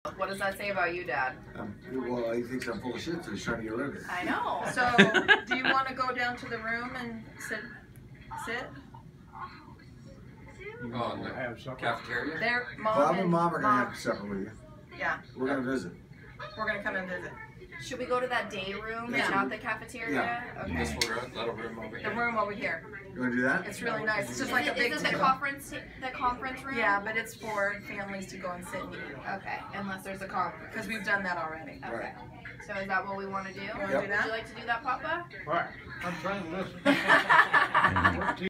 What does that say about you, Dad? Well, he thinks I'm full of shit, so he's trying to get rid of it. I know. So, do you want to go down to the room and sit? Oh, in the cafeteria? There, Bob and Mom are going to have supper with you. Yeah. We're going to visit. We're going to come and visit. Should we go to that day room and not the cafeteria? Yeah. Okay. This little room over here. The room over here. You want to do that? It's really nice. It's just like a big Is it the conference room? Yeah, but it's for families to go and sit and eat. Okay, unless there's a conference. Because we've done that already. Okay. Right. So is that what we want to do? You want Yep. to do that? Would you like to do that, Papa? Right. I'm trying to listen.